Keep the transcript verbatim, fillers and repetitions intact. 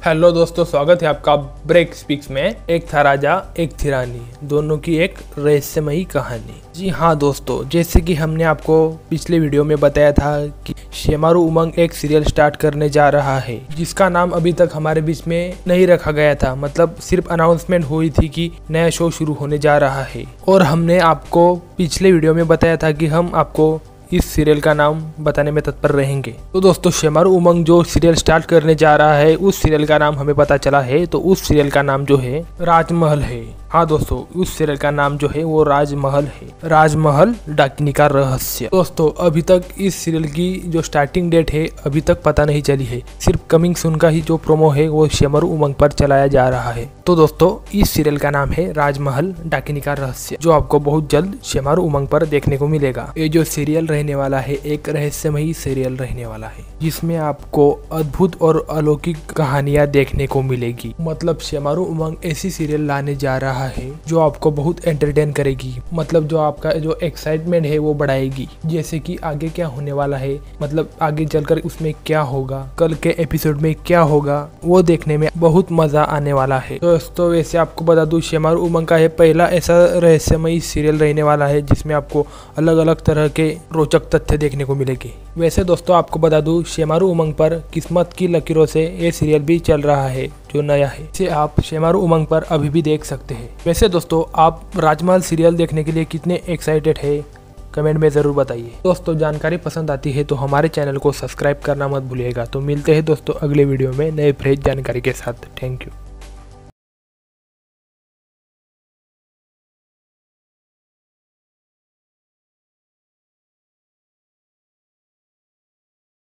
Hello दोस्तों, स्वागत है आपका ब्रेक स्पीक्स में। एक था राजा, एक थी रानी, दोनों की एक रहस्यमयी कहानी। जी हाँ दोस्तों, जैसे कि हमने आपको पिछले वीडियो में बताया था कि शेमारु उमंग एक सीरियल स्टार्ट करने जा रहा है, जिसका नाम अभी तक हमारे बीच में नहीं रखा गया था। मतलब सिर्फ अनाउंसमेंट हुई थी कि नया शो शुरू होने जा रहा है, और हमने आपको पिछले वीडियो में बताया था कि हम आपको इस सीरियल का नाम बताने में तत्पर रहेंगे। तो दोस्तों, शेमारु उमंग जो सीरियल स्टार्ट करने जा रहा है, उस सीरियल का नाम हमें पता चला है। तो उस सीरियल का नाम जो है राजमहल है। हाँ दोस्तों, उस सीरियल का नाम जो है वो राजमहल है। राजमहल डाकिनी का रहस्य। दोस्तों, अभी तक इस सीरियल की जो स्टार्टिंग डेट है अभी तक पता नहीं चली है। सिर्फ कमिंग सून का ही जो प्रोमो है वो शेमारु उमंग पर चलाया जा रहा है। तो दोस्तों, इस सीरियल का नाम है राजमहल डाकिनी का रहस्य, जो आपको बहुत जल्द शेमारु उमंग पर देखने को मिलेगा। ये जो सीरियल रहने वाला है एक रहस्यमयी सीरियल रहने वाला है, जिसमें आपको अद्भुत और अलौकिक कहानियां देखने को मिलेगी। मतलब शेमारु उमंग ऐसी सीरियल लाने जा रहा है जो आपको बहुत एंटरटेन करेगी। मतलब जो आपका जो एक्साइटमेंट है वो बढ़ाएगी। जैसे कि आगे क्या होने वाला है, मतलब आगे चलकर उसमें क्या होगा, कल के एपिसोड में क्या होगा, वो देखने में बहुत मजा आने वाला है। दोस्तों, वैसे आपको बता दूं, शेमारु उमंग का है पहला ऐसा रहस्यमयी सीरियल रहने वाला है जिसमें आपको अलग अलग तरह के रोचक तथ्य देखने को मिलेंगे। वैसे दोस्तों, आपको बता दूं, शेमारु उमंग पर किस्मत की लकीरों से ये सीरियल भी चल रहा है जो नया है। इसे आप शेमारु उमंग पर अभी भी देख सकते हैं। वैसे दोस्तों, आप राजमहल सीरियल देखने के लिए कितने एक्साइटेड है कमेंट में ज़रूर बताइए। दोस्तों, जानकारी पसंद आती है तो हमारे चैनल को सब्सक्राइब करना मत भूलिएगा। तो मिलते हैं दोस्तों अगले वीडियो में नए फ्रेश जानकारी के साथ। Thank you.